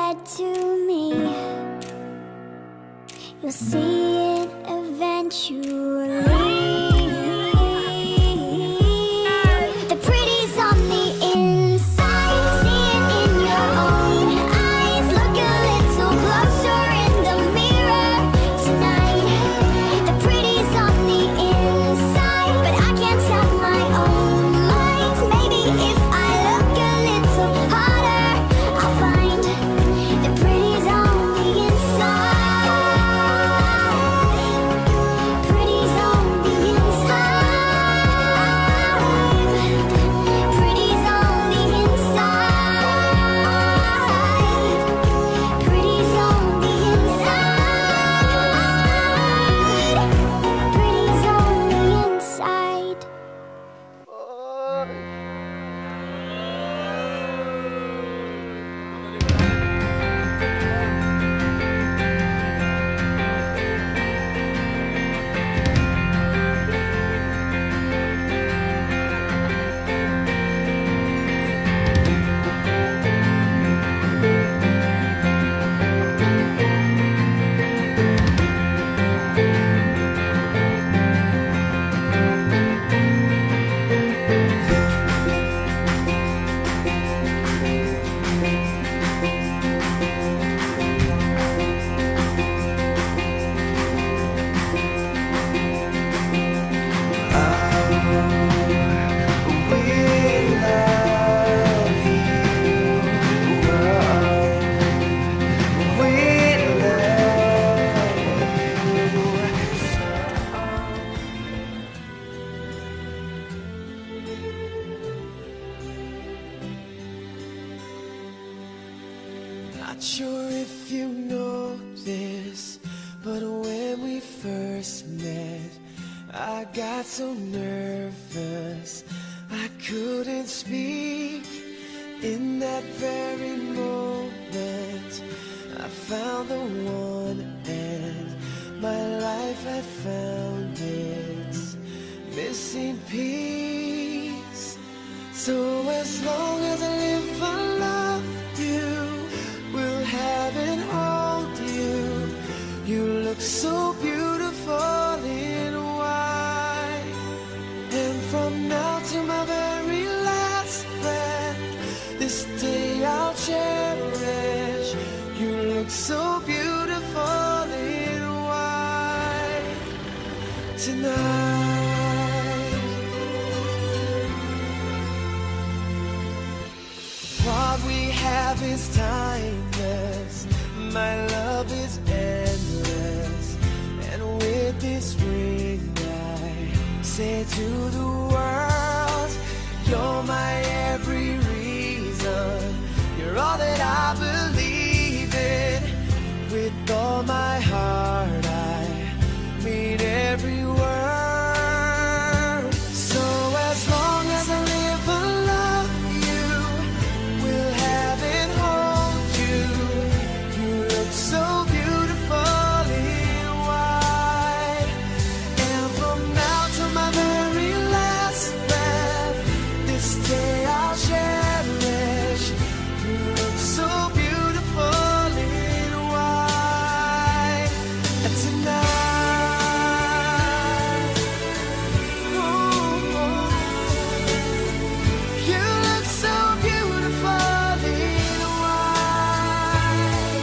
dead to me. You'll see it eventually. The pretty's on the inside. See it in your own eyes. Look a little closer in the mirror tonight. The pretty's on the inside, but I can't tell my own mind. Maybe if I look a little harder, I'll find the pretty's on the inside. Pretty's on the inside. Pretty's on the inside. Pretty's on the inside. Pretty's on the inside. Not sure if you know this, but when we first met, I got so nervous I couldn't speak. In that very moment, I found the one, and my life had found its missing piece. So as long as I live, I love you. Will have and hold you. You look so beautiful in white. And from now to my very last breath, this day I'll cherish. You look so beautiful in white tonight. What we have is timeless. My love is endless. And with this ring I say to the world, you're my every reason. You're all that I believe in. With all my heart I mean every word. So as long as I live, I love you. Will have and hold you. You look so beautiful in white. And from now to my very last breath, this day I'll cherish. You look so beautiful in white tonight. Oh, you look so beautiful in white.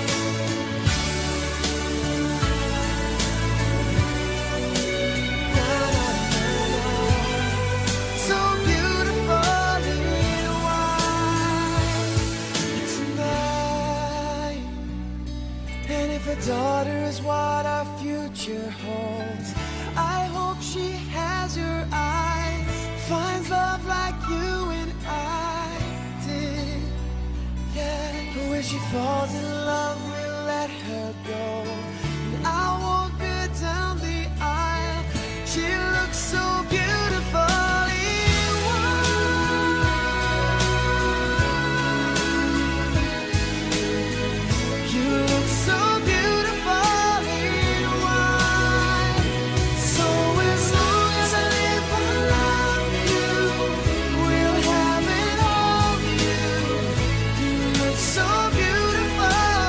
Na, na, na, na. So beautiful in white tonight. And if a daughter is what our future holds, I hope she has your eyes, finds love like you and I did. Yeah, but when she falls in love, we'll let her go. And I walk her down the aisle. She looks so beautiful in white. You look so beautiful in white. So as long as I live, I love you. We'll have it all, you. You look so beautiful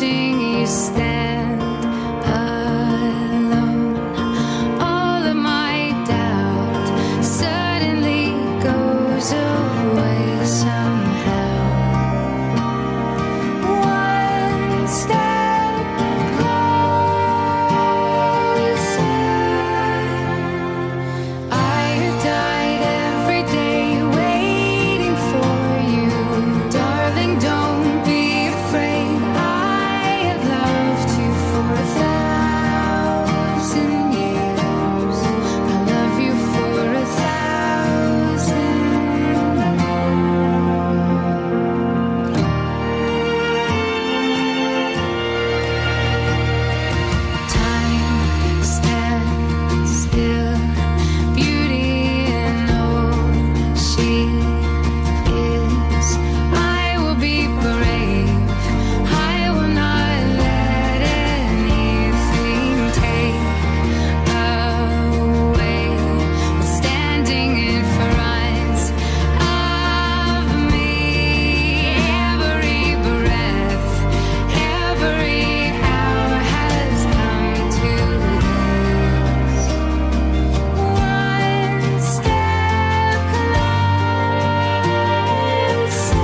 watching you stand alone. All of my doubt suddenly goes away somehow. One step closer. I have died every day waiting for you. Darling, don't be afraid. I have loved you for 1,000 years. I love you for 1,000 more. Time stands still. Beauty and all she is. I will be brave. I will not let anything take away what's standing in front of me. Every breath, every hour has come to this. One step closer.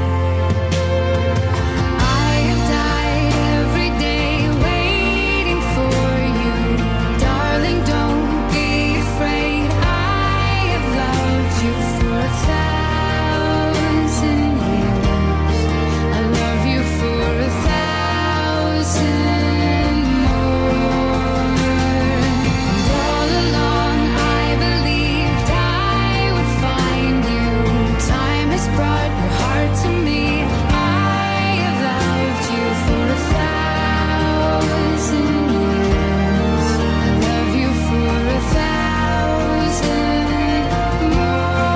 I have died every day waiting for you. Darling, don't be afraid. I have loved you for 1,000 years. I love you for 1,000 more. And all along I believed I would find you. Time has brought your heart to me. I have loved you for 1,000 years. I love you for 1,000 more.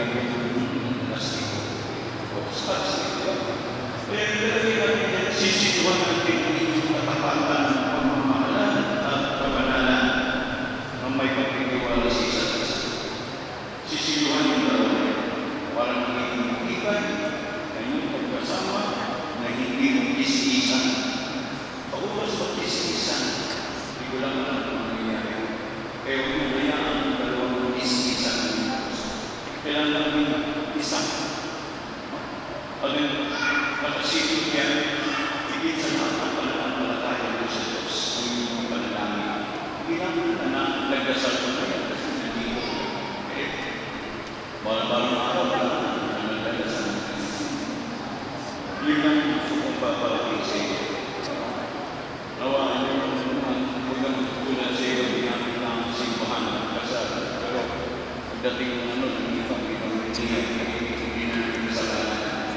gagawin ng kastigo. O kastigo. Kaya nilagay natin sisituan natin yung katapatan ng pamamahalan at kabanalan na may pagtitiwala sa isa't isa. Sisituan yung dalawa para magiging matibay na yung pagkasama na hindi mong isa-isan. Paulas pag-isa-isan, hindi ko lang alam kung nangyayari. Kaya huwag mo hayaan ang dalawang isa-isan ng Diyos. Kailangan namin isang. At nakasipot yan, higit sa lahat ang pananampalataya mo sa Diyos, ang iyong panalangin. Hindi namin na nagdasal ko na yan kasi nandito. Balang araw na nagdasal na yan. Yun ang gusto kong papalagay sa iyo. Nawaan niyo hanggang tulad sa iyo, ginamit lang ang simbahan ng kasal. Pero pagdating ng ng ibang hindi na kasalanan.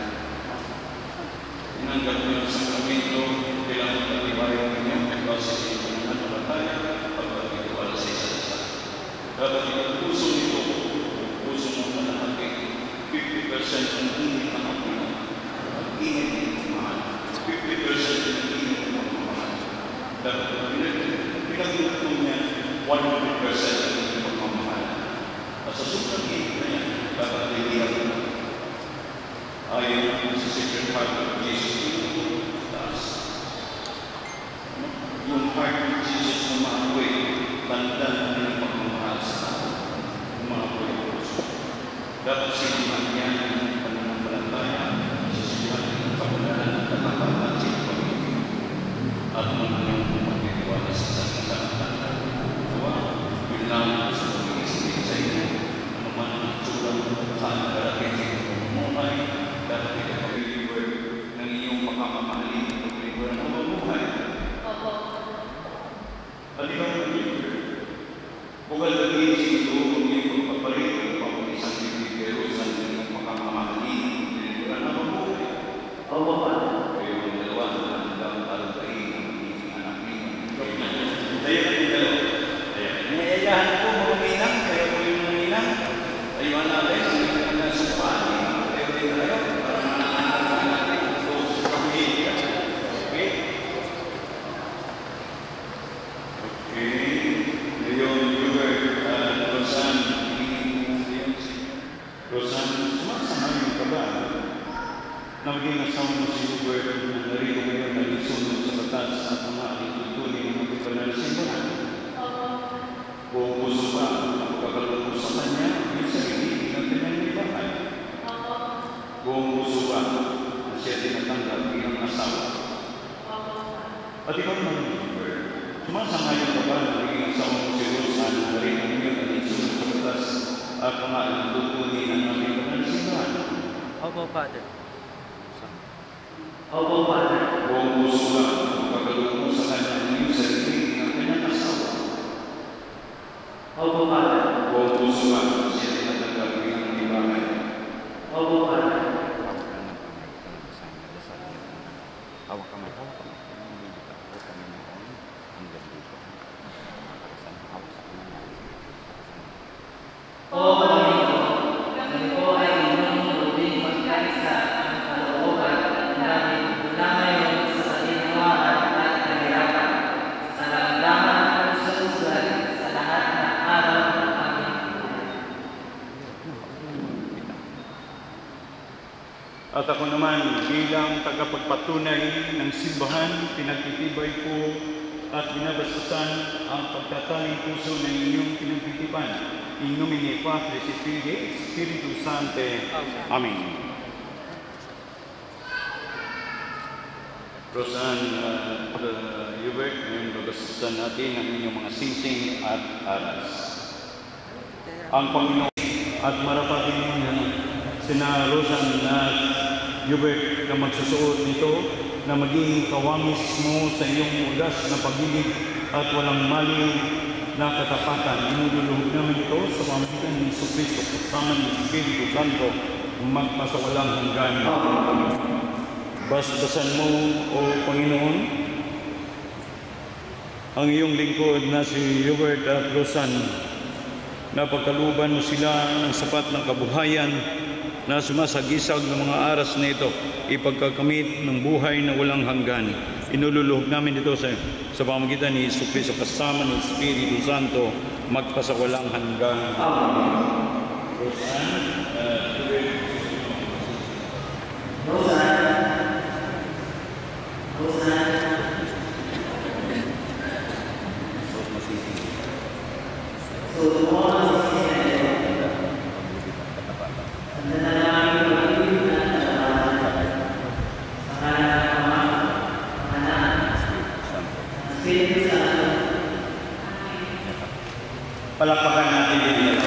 Inanggap niyo ang sakramento, kailangan pag-iwayo ninyo kasi sa inyong pananampalataya pagpapitiwala sa isa't isa. Dapat ang puso nito, puso ng malahati, 50% ang init ng apunan, ang init ng pagmamahal, 50% ang init ng pagmamahal. Dapat pinagluto niya 100% ang init ng pagmamahal. At sa sobrang init na yan, dapat niliyak ayon sa Sacred Heart of Jesus taas. Yung heart of Jesus na maapoy, tanda na ng pagmamahal sa tao. Maapoy ang puso. Dapat sinihan niya ang pananampalataya sa sinihan ng pagmamahalan at katapatan sa pamilya. At mananang pagtitiwala sa isang tanda. Yun lang sa pag-iisipin sa inyo. Ano man ang tsurang saan karating sa inyong pamumuhay, dapat ito pag-deliver ng iyong makamamahalin at pag-deliver ng pamumuhay. Halika ng pag-deliver. Bugal lagi sa ito ang iyong pagpapalit ng pang-isang pag-deliver sa iyong makamamahalin at pag-deliver ng pamumuhay. Kayo ang dalawa na hanggang alagay ng iyong anak ninyo. Tayo na yung dalawa. Nayayahan ko mga minang, kaya ko yung mga minang. Ayuan natin, hindi na sa paani. Tayo din tayo. Na maging asawa mo si Hubert na narito ngayon na isunod sa batas at mga itutuloy ng mga banal na simbahan. Kung gusto ba ang pagkakaloob sa kanya, yung sarili ng kanyang ibahay. Kung gusto ba na siya tinatanggap bilang asawa. At ikaw naman, Hubert, sumasangayon ka ba na maging asawa mo si Rosa na narito ngayon na isunod sa batas at mga itutuloy ng mga banal na simbahan? Opo, Father. Opo, Father. Kung gusto ba ang pagkaloob mo sa kanya yung sarili ng kanyang asawa? Opo, Father. Kung gusto ba siya tinatanggap bilang ibahay? Opo, Father. Hawak kamay, hawak kamay. Hawak kamay mo hanggang dito. Hawak sa kamay. Oo, Panginoon, kami po ay inyong muling magkaisa ng kalooban namin mula ngayon sa kalinawaan at kahirapan, sa lamdaman at susunod sa lahat ng araw ng aming buhay. At ako naman, bilang tagapagpatunay ng simbahan, pinagtitibay ko at binabastusan ang pagtataling puso ng inyong pinagtitipan. In nomine Patris et Filii et Spiritus Sancti. Amen. Rosan at Hubert, ngayon babastusan natin ang inyong mga singsing at aras. Ang Panginoon at marapatin mo na sina Rosan at Hubert na magsusuot nito na maging kawamis mo sa iyong ugas na pag-ibig at walang maliw na katapatan. Inululuhog namin ito sa pamamagitan ni Jesucristo kasama ni Espiritu Santo magpasawalang hanggan. Basbasan mo, O Panginoon, ang iyong lingkod na si Hubert at Rosan na pagkaluban mo sila ng sapat ng kabuhayan na sumasagisag ng mga aras na ito, ipagkakamit ng buhay na walang hanggan. Inululuhog namin ito sa pamagitan ni Hesus Kristo kasama ng Espiritu Santo magpasawalang hanggan. Palakpakan natin din.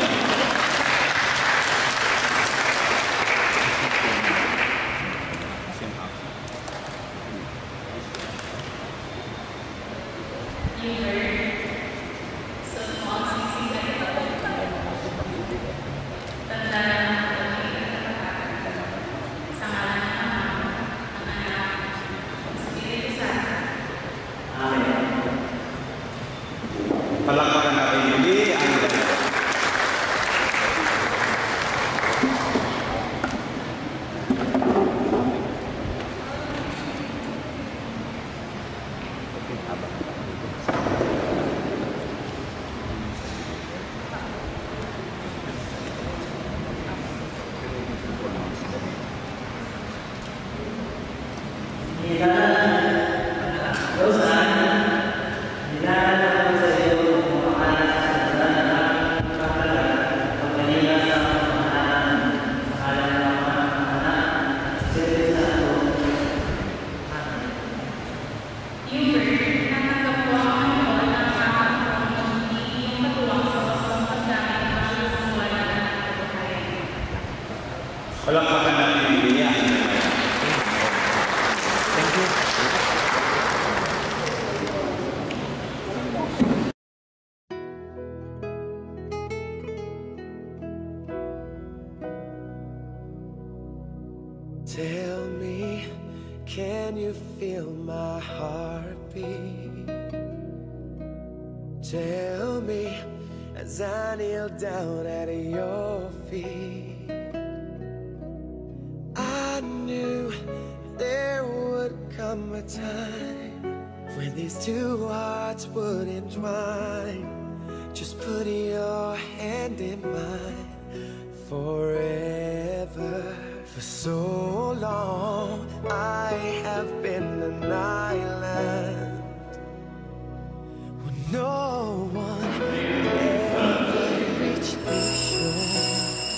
Palakpakan natin din. Palakpakan natin din. Thank you. Tell me, can you feel my heartbeat? Tell me, as I kneel down at your feet, I knew there would come a time when these two hearts would entwine. Just put your hand in mine forever. For so long I have been an island where no one could ever reach the shore.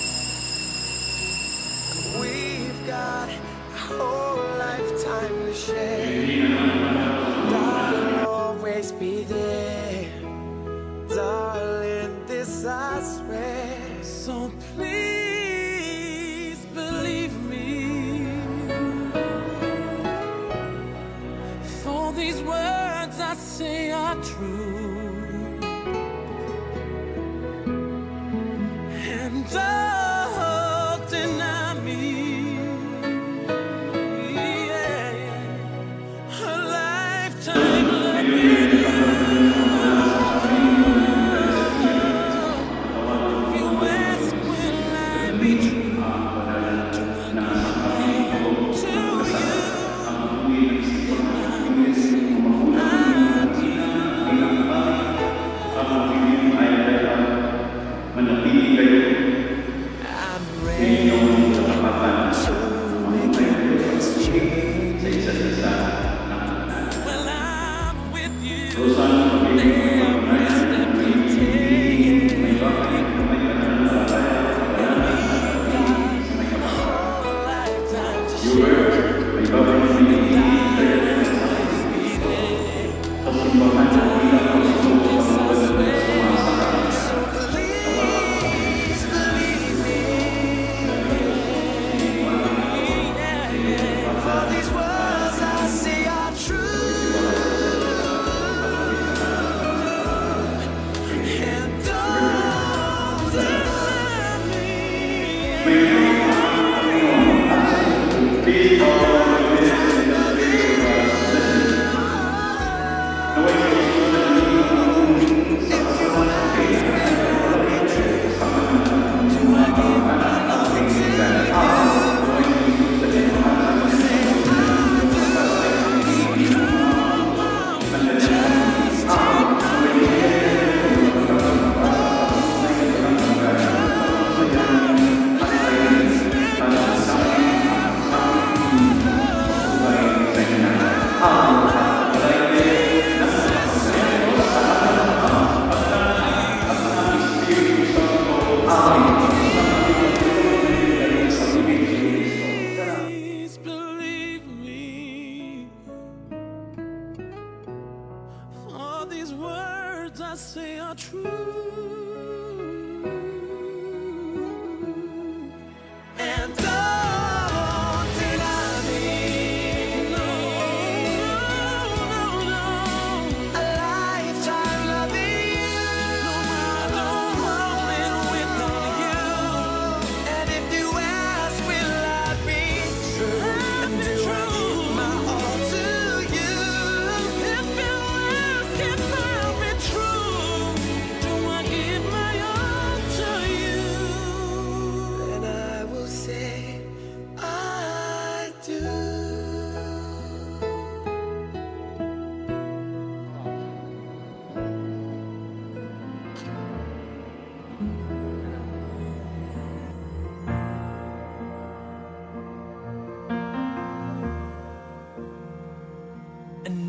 We've got a whole lifetime to share. I'll always be there, darling, this I swear. So please believe me, for these words I say are true, and don't deny me. Yeah. A lifetime loving you. If you ask, will I be true? Do I come to you? I will say I do. I'm ready to begin this journey. Well, I'm with you every step you take. And we've got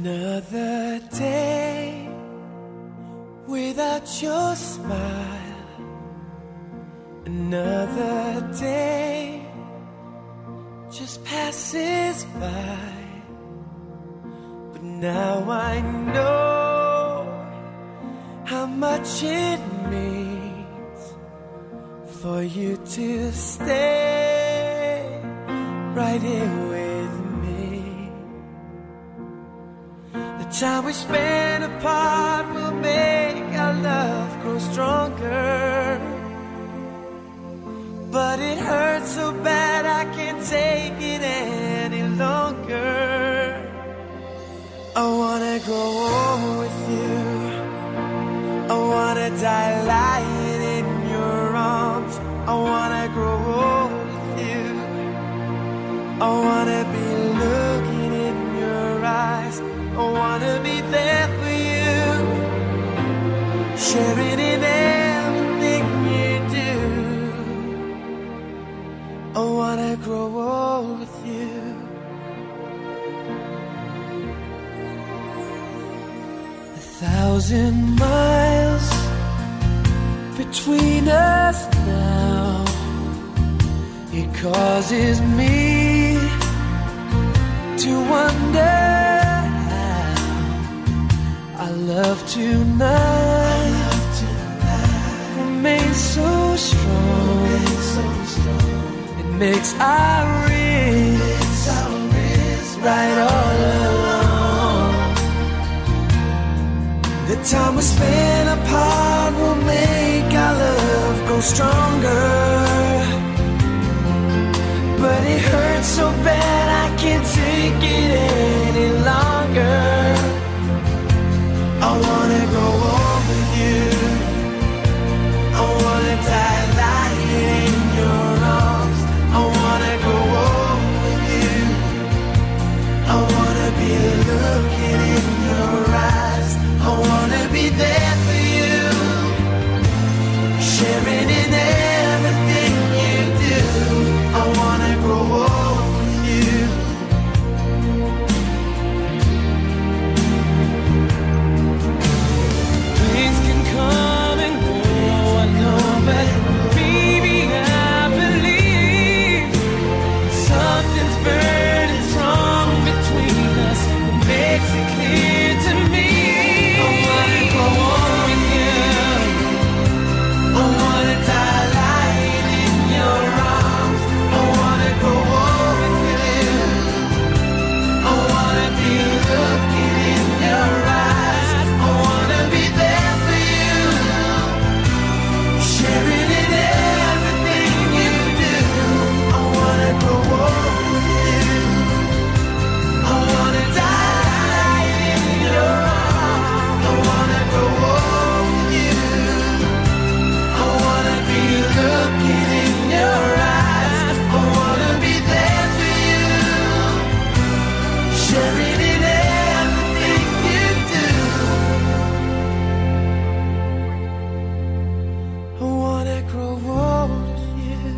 Another day without your smile. Another day just passes by. But now I know how much it means for you to stay right here with me. The time we spend apart will make our love grow stronger. But it hurts so bad I can't take it any longer. I wanna grow old with you. I wanna die lying in your arms. I wanna grow old with you. I wanna be looking in your eyes. I wanna be there for you, sharing in everything you do. I wanna grow old with you. 1,000 miles between us now. It causes me to wonder how our love tonight remains so strong. It makes our wrists right all along. The time we spend apart will make our love grow stronger. But it hurts so bad I can't take it any longer. I wanna grow old with you. I wanna die lying in your arms. I wanna grow old with you. I wanna be looking in your eyes. I wanna be there for you, sharing in everything you do. I wanna grow old with you. Things can come and go, I know, but baby, I believe something's burning strong between us. It makes it clear to me. I wanna go on with you. I wanna die lying in your arms. I wanna go on with you. I wanna be looking in your eyes. I wanna be there for you, sharing in everything you do. I wanna go on with you. I wanna die in your arms. I wanna go on with you. I wanna be looking in your eyes. I wanna be there for you, sharing in everything you do. I wanna grow old with you.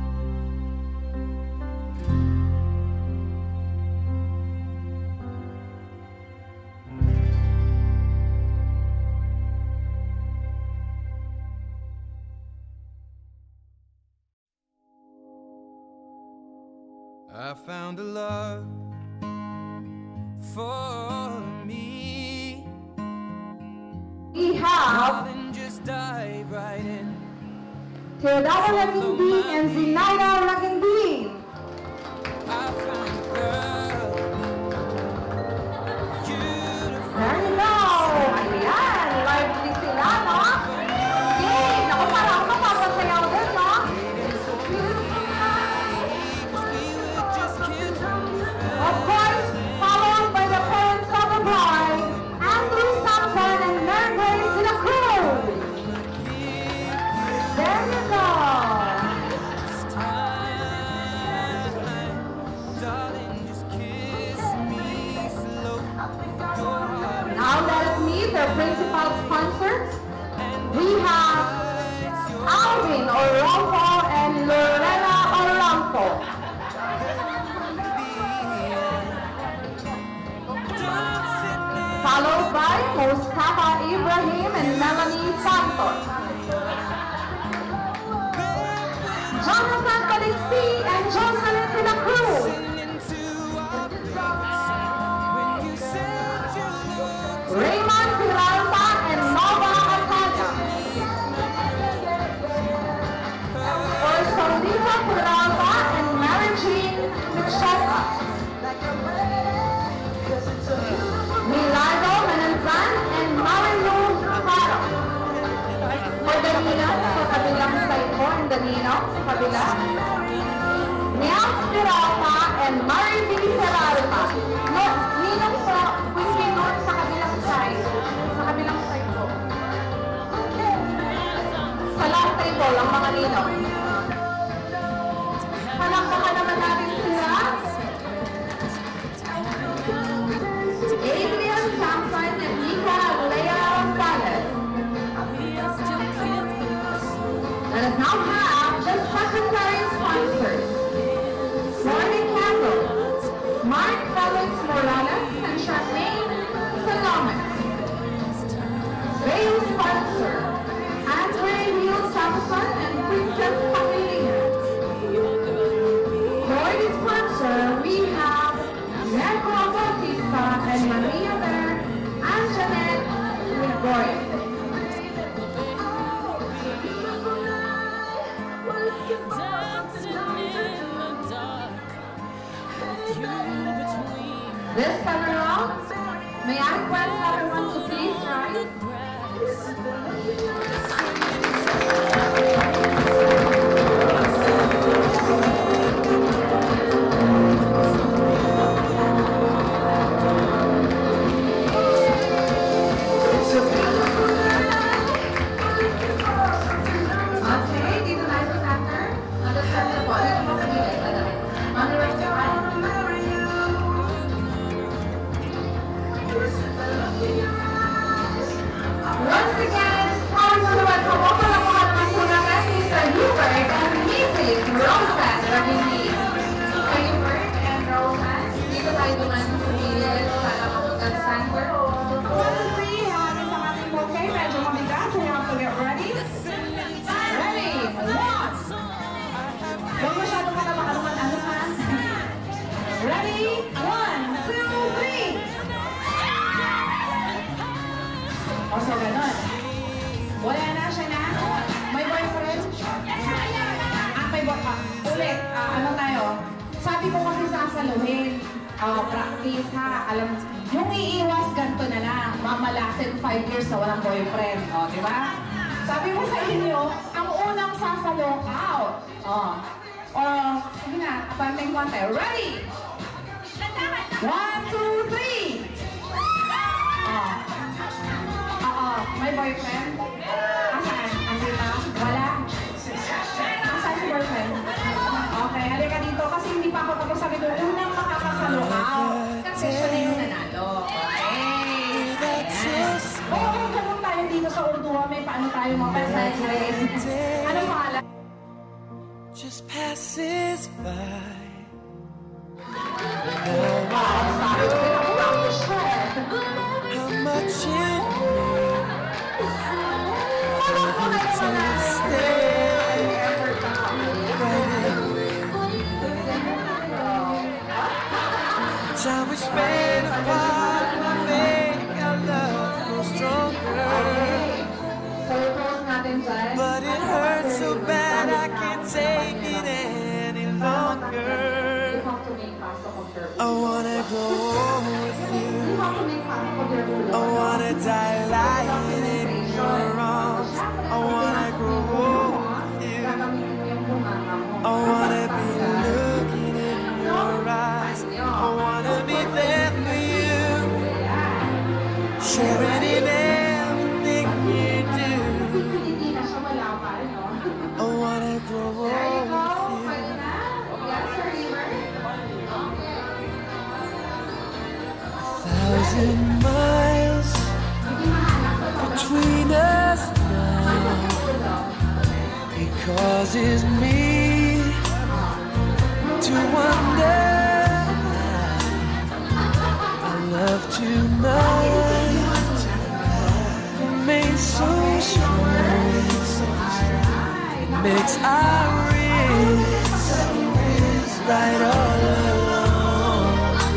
I found a love for me. We have And just dive right in. Theodora Lakinding and Zenaida Lakinding. I found a girl, beautiful. There you go. Ayan, lively sila, no? Yay! Naku, parang mapapasayaw din, no? Of course, followed by the parents of the bride, Andrew Sampson and Mary Grace de la Cruz. There you go. Ibrahim and Melanie Santos. Jonathan Calixi and Jocelyn de la Cruz. Raymond Peralta and Nova Arcadia. Orsolita Peralta and Mary Jean Micheta. Milagro Menenzan and Marilu Faro. For Danilo, sa kabilang side po, and Danilo, sa kabila. Niels Peralta and Mary V. Peralta. No, Ninong po, Queen North sa kabilang side. Sa kabilang side po. Sa last table, ang mga ninong. Palakpakan naman natin sila. Adrian Samson and Mika Lea Rosales. Let us now have the secondary sponsors. Morning Candle, Mark Felix Morales and Charmaine Salome. Bail sponsor, Andre Neil Samson and Princess Pamela. Board sponsor, we have Neko Bautista and Maria Ver and Janet Gregorio. This time around, may I request everyone to please rise? Okay, dito tayo sa center. Nasa center po. Dito po kami. On the right side. Once again, kami naman po po naman po naman Mr. Hubert and Mrs. Roseanne Rabini. Mr. Hubert and Roseanne, dito tayo naman sa pilihan para mapunta sa center. 1, 2, 3, hangin sa ating bouquet. Medyo mabigat, so you have to get ready. Ready, 1. Huwag masyadong kalabakan. Ready, 1, 2, 3. O, so ganon. Wala na siya na. May boyfriend? May boyfriend. Ulit, ano tayo? Sabi ko kasi sasaluhin. Practice ha. Alam, yung iiwas ganito na lang. Mamalasin 5 years na walang boyfriend. O, di ba? Sabi mo sa inyo, ang unang sasalo, out. O, sige na, konting-konti. Ready? 1, 2, 3. May boyfriend? Asaan? Andito? Wala? Asaan si boyfriend? Okay, halika dito kasi hindi pa ako tapos sabi ko, unang makakasalo out. Kasi siya na yung nanalo. Okay. Ayan. Oo, ganun tayo dito sa Urdua. May paano tayo mapasahin. Anong pangalan? Just passes by. How much it time we spend apart will make our love grow stronger. But it hurts so bad I can't take it any longer. I wanna grow with you. I wanna die lying in your arms. I wanna grow with you. I wanna be looking in your eyes. I wanna be there for you. Sharing in everything you do. I wanna grow with you. 1,000 miles between us now, because it's me to wonder. I love tonight. makes our wrists right all along.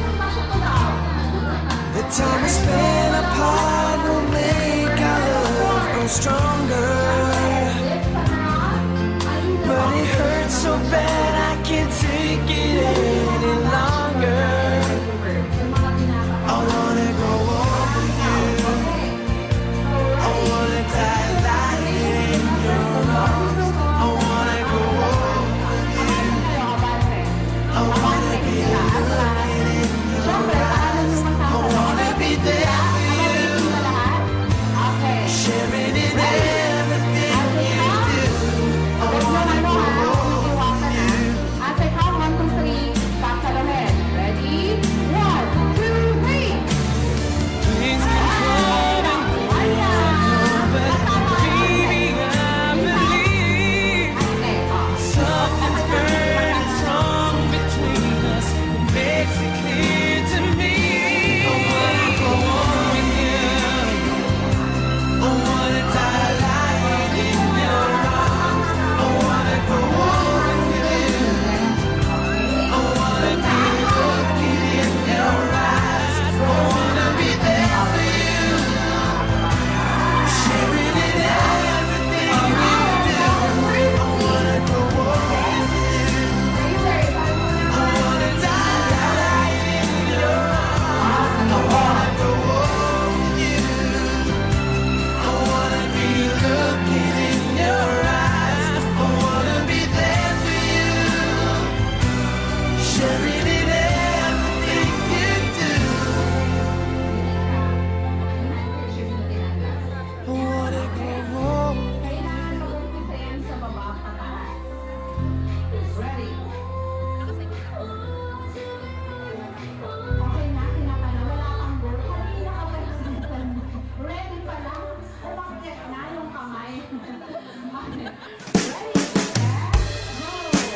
The time we spend apart will make our love grow stronger. But it hurts so bad I can't take it any longer. I wanna go on with you. I wanna die lying in your arms. I wanna go on with you. I wanna be looking in your eyes. I wanna be there for you. Sharing in everything you do. I wanna go on with you. As I count 1, 2, 3, back sa lahat. Ready? 1, 2, 3. Things can come and go, but baby, I believe something's burning strong between us. It makes it clear to me. I wanna go on with you. I wanna die lying in your arms. I wanna go on with you. I wanna be looking in your eyes. I wanna be there for you. Sharing in everything you do. I wanna go on with you. I wanna die lying in your arms. I wanna go on with you. I wanna be looking in your eyes. I wanna be there for you. Sharing in everything you do. I wanna go on. Kailangan na umpisayan sa baba pataas. Ready? Okay na, kinakana. Wala kang goal. Kanina ka pa nagsimulan. Ready pa lang? Umakyat na yung kamay. Okay. Ready? Set, go!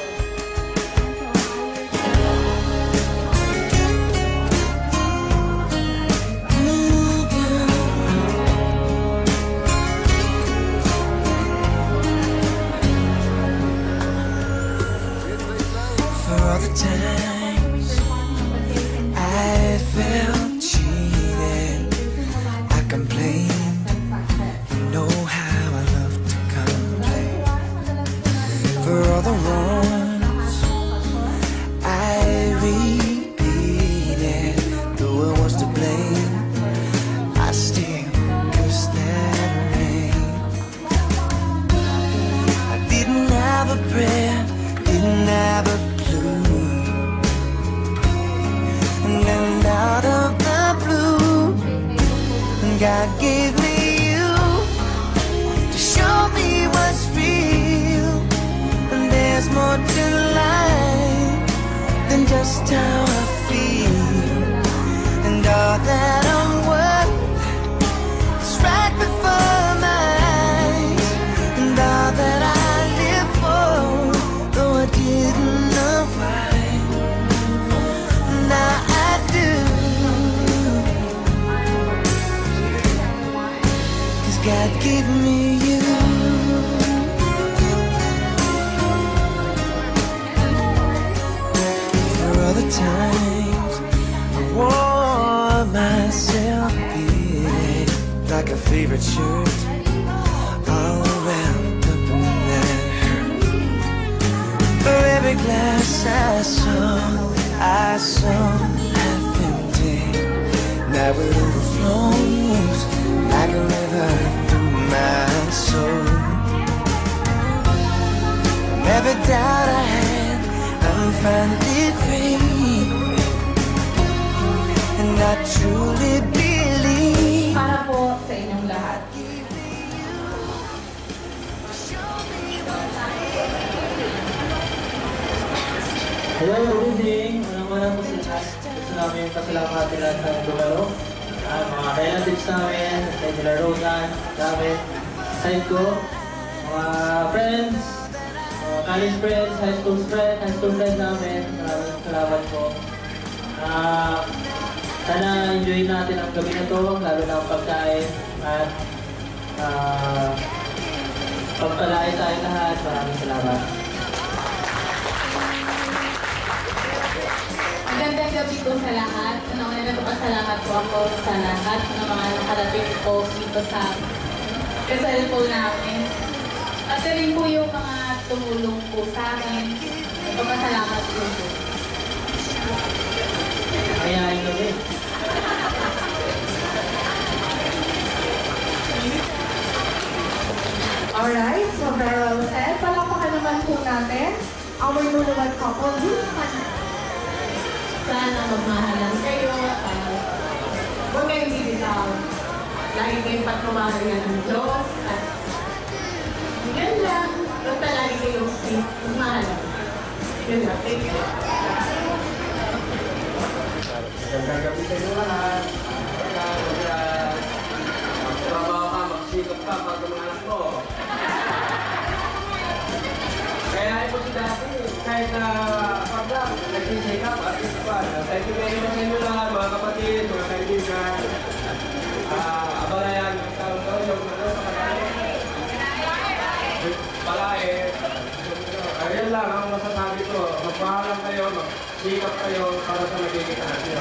For all the times I felt cheated, I complained. You know how I love to complain. For all the wrongs I repeated, though I was to blame, I still cursed that rain. I didn't have a prayer, didn't have a clue. And then out of the blue, God gave me you to show me what's real. And there's more to life than just how I feel. And all that I'm worth is right before my eyes. And all that I live for, though I didn't know why, now I do. 'Cause God gave me you. For all the times I wore myself beat like a favorite shirt, all wrapped up in that hurt. For every glass I saw half empty. Now it overflows like a river through my soul. From every doubt I had, I'm finally free. And I truly believe. Para po sa inyong lahat. Hello, good evening. Unang-una po sa lahat. Gusto namin pasalamatan lahat ng dumalo. Mga relatives namin, kay nila Rosan, namin, side ko, mga friends, mga college friends, high school friends namin. Maraming salamat po. Sana enjoy natin ang gabi na to, lalo na ang pagkain. At Pagpalain tayo lahat. Maraming salamat. Magandang gabi po sa lahat. Una nagpapasalamat po ako sa lahat ng mga nakarating po dito sa kasal po namin. At rin po yung mga tumulong po sa amin. Nagpapasalamat po po. Mayayain kami. Alright, so very well said. Palakpakan naman po natin our newlywed couple. Sana magmahalan kayo. Huwag kayong bibitaw. Lagi kayong pagmamahalan ng Diyos. At yan lang. Basta lagi kayong safe. Magmahalan. Yun lang. Thank you. Magandang gabi sa inyo lahat. Magtrabaho ka, magsikap ka, bago mga anak mo. Kaya ito si dati, kahit na pagdang, nagsisikap at isipan. Thank you very much sa inyo lahat, mga kapatid, mga kaibigan. Abalayan, taon-taon yung sa kagalit. Palait. Ayun lang ang masasabi ko. Magpahalang kayo, magsikap kayo para sa magiging anak nyo.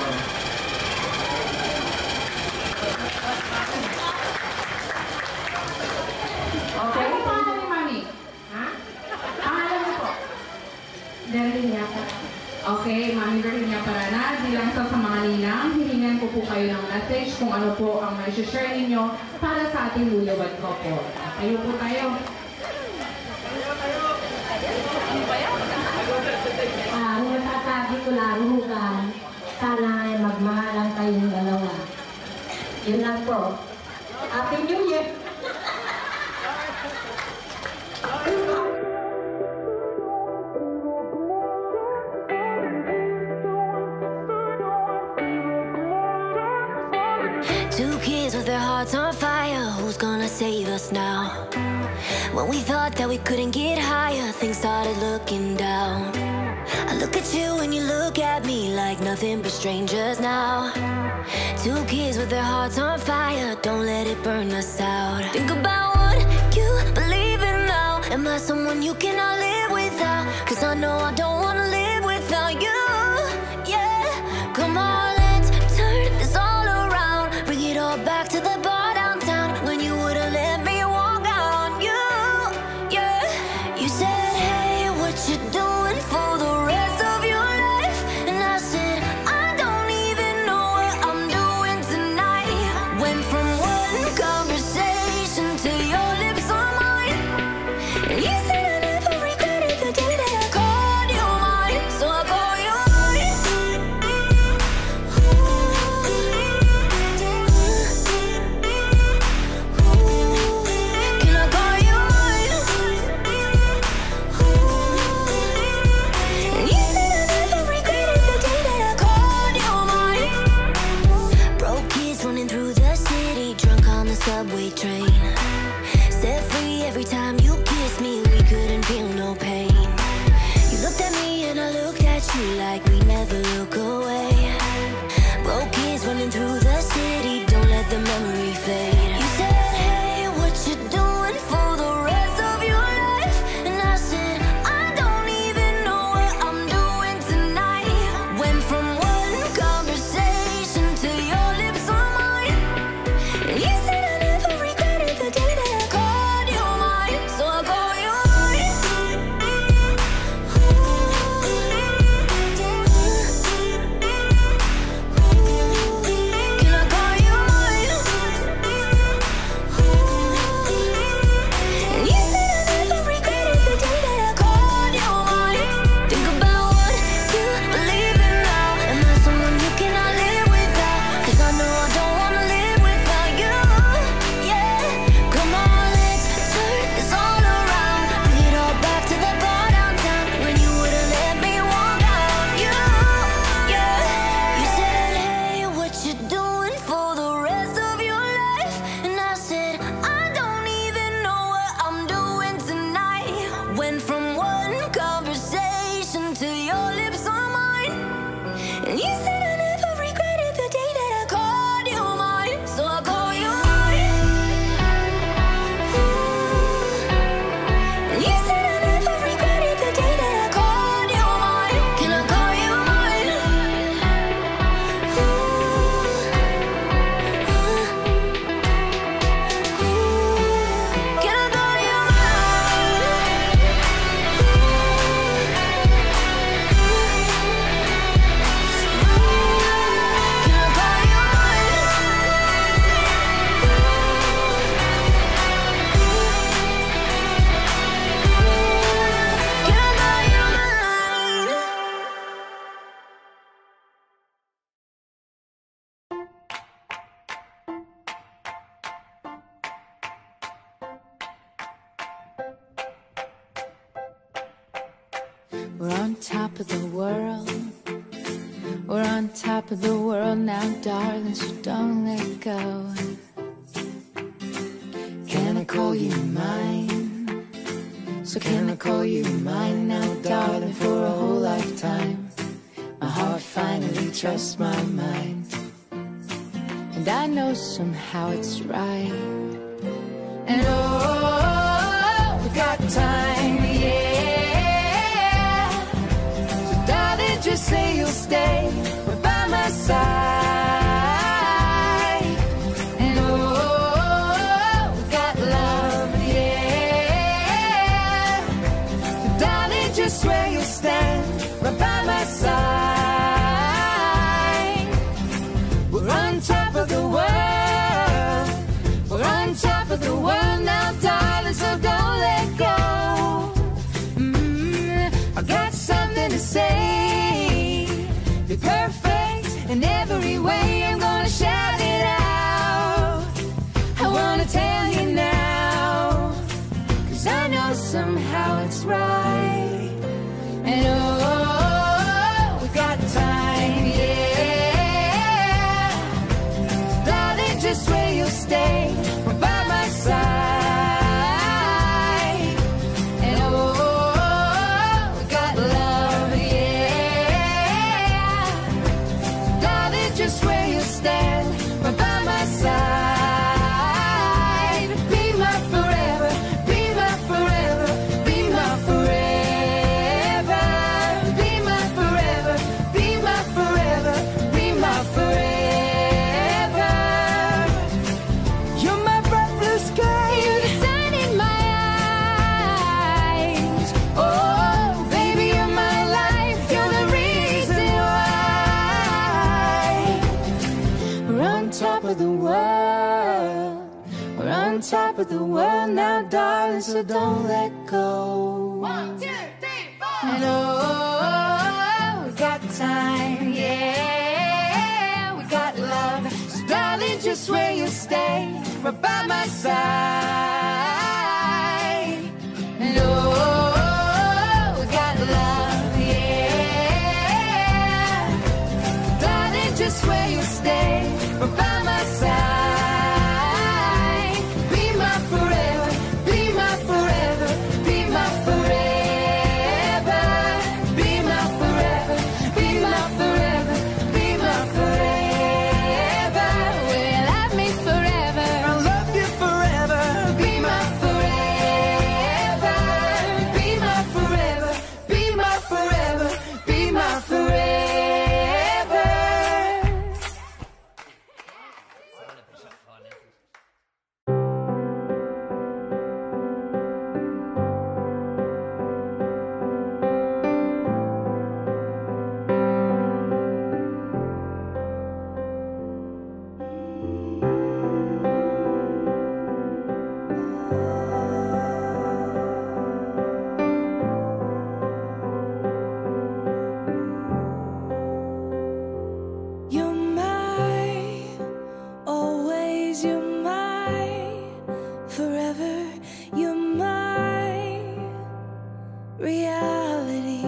Okay, ano pangalan ni Mami? Ha? Pangalan mo po? Darlinia Parana. Okay, Mami Darlinia Parana. Bilang sa mga ninang, hihingan ko po kayo ng message kung ano po ang may share ninyo para sa ating newlywed couple. Tayo po tayo. Kung natasabi ko lang hugan, sana ay magmahalan kayong dalawa. Yun lang po. Happy New Year! Two kids with their hearts on fire. Who's gonna save us now? When we thought that we couldn't get higher, things started looking down. I look at you and you look at me like nothing but strangers now. Two kids with their hearts on fire. Don't let it burn us out. Think about what you believe in now. Am I someone you cannot live without? 'Cause I know I don't wanna live without you. Yeah, come on, let's turn this all around. Bring it all back to the bar downtown when you would've let me walk out on you. Yeah, you said, hey, what you doing for the rest of your life? And I said, I don't even know what I'm doing tonight. Went from one conversation to your lips on mine. And you said I never regretted the day that I called you mine. So I call you mine. Can I call you mine? And you said I never regretted the day that I called you mine. Broke kids running through the city, drunk on the subway train. Set free every time you kissed me, we couldn't feel no pain. You looked at me and I looked at you like we never look away. Broke kids running through the city, don't let the memory fade. You said, hey, what you doing for the rest of your life? And I said, I don't even know what I'm doing tonight. Went from one conversation to your lips on mine. And you said I never regretted the day that I called you mine. So I call you mine. Can I call you mine? And you said I never regretted the day that I called you mine. Think about what you believe in now. Am I someone you cannot live without? 'Cause I know I don't wanna live without you. Yeah, come on, let's turn this all around. Bring it all back to the bar downtown when you would've let me walk out on you. Yeah, you said, hey, what you doing for the rest of your life? And I said, I don't even know what I'm doing tonight. Went from one conversation to your lips on mine. And you said I never regretted the day that I called you mine. So I call you mine. We're on top of the world. We're on top of the world now, darling, so don't let go. Can I call you mine? So can I call you mine now, darling, for a whole lifetime? My heart finally trusts my mind, and I know somehow it's right. And oh, we got time, yeah. So darling, just say you'll stay right by my side. And oh, we got love, yeah. So darling, just swear you'll stand right by my side. We're on top of the world. We're on top of the world now, darling, so don't let go. I got something to say. You're perfect in every way. I'm gonna shout it out. I wanna tell you now, 'cause I know somehow it's right. And oh, we got time, yeah. Darling, just swear you'll stay right by my side. And oh, we got love, yeah. Darling, just swear you'll stand right by my side. Be my forever, be my forever, be my forever. Be my forever, be my forever, be my forever. You're my bright blue sky, you're the sun in my eyes. Oh, baby, you're my life, you're the reason why. We're on top of the world. We're on top of the world now, darling, so don't let go. 1, 2, 3, 4. And oh, we got time, yeah. We got love, so darling, just swear you'll stay right by my side. And oh, we got love, yeah. Darling, just swear you'll stay right by my side. Be my forever, be my forever, be my forever. Be my forever, be my forever, be my forever. Well, love me forever, I'll love you forever. Be my forever, be my forever, be my forever, be my forever. You're my, always you're my, forever you're my reality.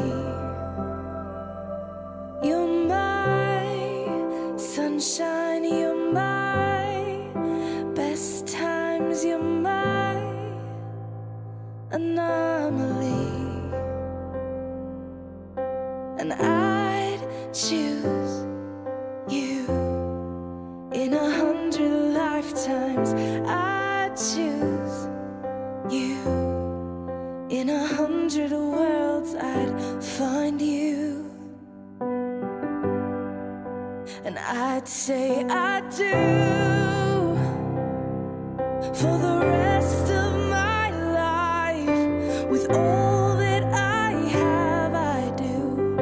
You're my sunshine, you're my best times, you're my anomaly. And I'd choose you in 100 lifetimes. I choose you in 100 worlds. I'd find you, and I'd say I do for the rest of my life. With all that I have, I do.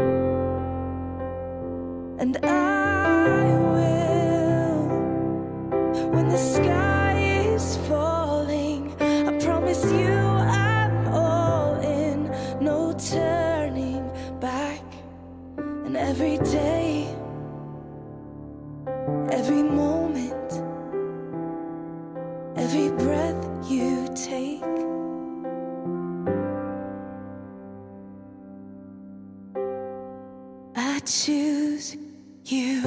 And I will, when the sky is falling, I promise you I'm all in, no turning back. And every day, every moment, every breath you take, choose you.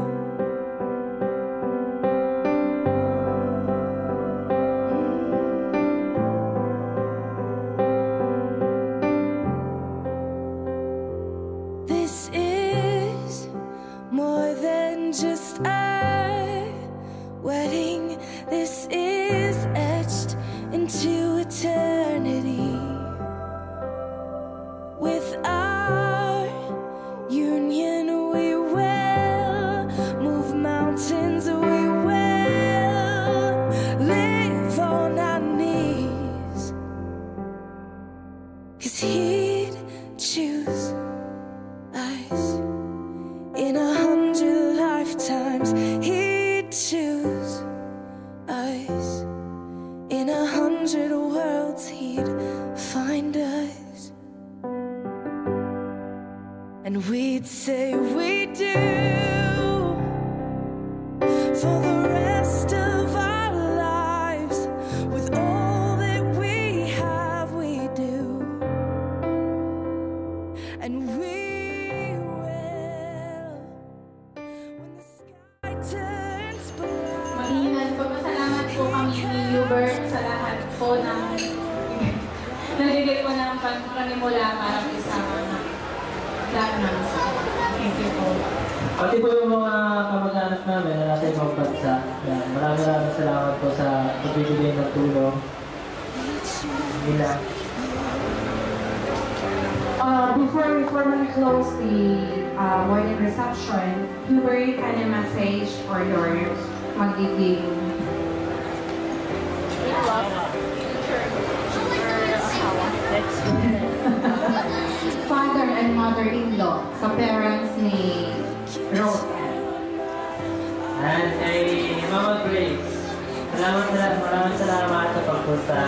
This is more than just a wedding. This is etched into eternity. With our union, we will move mountains. We will live on our knees. 'Cause he'd choose us in 100 lifetimes. He'd choose us in 100 worlds. He'd find us, and we'd say we do for the rest of our lives. With all that we have, we do, and we will when the sky turns black. Maingat po, masalamat po kami ni Hubert sa lahat po ng nalilip po ng panimula para po sa lahat namin sa thank you po. Pati po yung mga kamag-anak namin na nasa ibang bansa. Maraming salamat po sa pagbibigay ng tulong nila. Before we formally close the wedding reception, Hubert, can a message for your magiging father and mother-in-law sa parents ni Rose. And kay Mama Grace, maraming salamat sa pagpunta.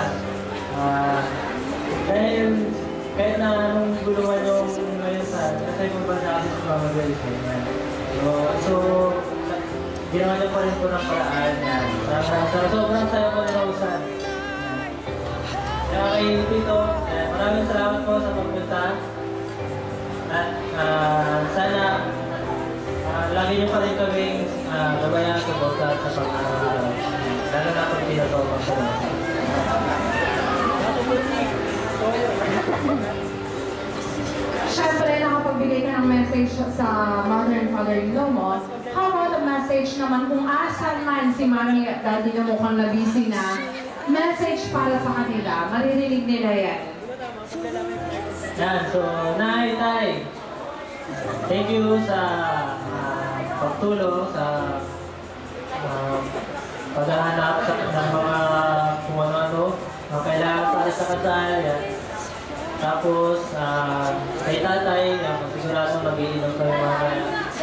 Dahil kahit na anong guluhan yung ngayon nasa ibang bansa kasi si Mama Grace. So, ginawa niyo pa rin po ng paraan yan. Sobrang saya ko ni Rosan. Kaya kay Tito, maraming salamat po sa pagpunta. At sana lagi niyo pa rin kaming gabayan sa bawat sa pag-aaral. Lalo na kung pinatawag ko. Siyempre, nakapagbigay ka ng message sa mother and father-in-law mo. How about a message naman kung asan man si mami at daddy na mukhang nabisi na, message para sa kanila, maririnig nila yan. Yan, so, Nay, Tay, thank you sa pagtulong sa paghahanap ng mga kung ano-ano ang kailangan para sa kasal. Yan. Tapos, kay Tatay, sigurado mag-iinom kayo mga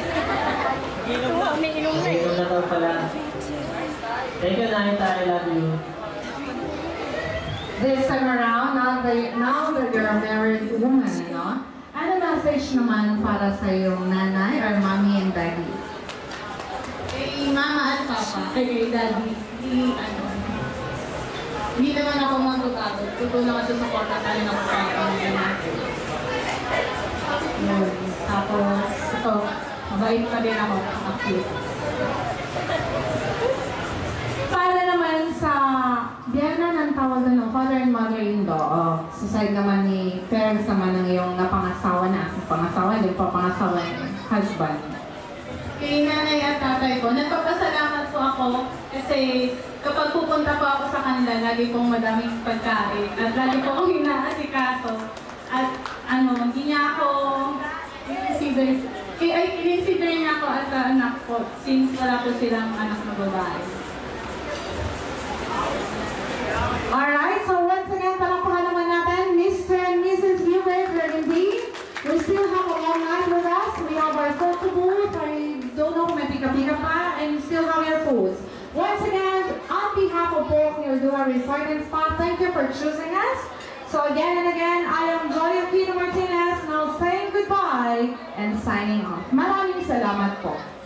umiinom na daw pala. Thank you, Nay, Tay, love you. This time around, now that you're a married woman, no? Ano message naman para sa iyong nanay or mommy and daddy? Kay mama at papa, kay daddy, hindi naman ako magpapagod. Tutulong ako sa support at alin ako sa pamilya. Tapos, ito, mabait pa din ako. Cute. Para naman sa biyana ng tawagan ng father and mother-in-law, sa side naman ni parents naman ng iyong napangasawa na, hindi pa pangasawa ng husband. Kay nanay at tatay ko, nagpapasalamat po ako kasi kapag pupunta po ako sa kanila, lagi pong madaming pagkain at lagi po akong inaasikaso. At hindi niya ako i-consider niya ako as anak ko since wala po silang anak na babae. Alright, so once again, palakpakan naman natin, Mr. and Mrs. Hubert Burgundy. We still have a long night with us. We have our photo booth. I don't know kung may pika-pika pa, and you still have your foods. Once again, on behalf of both Nerdua Resort and Spa, thank you for choosing us. So again and again, I am Joy Aquino Martinez, now saying goodbye and signing off. Maraming salamat po.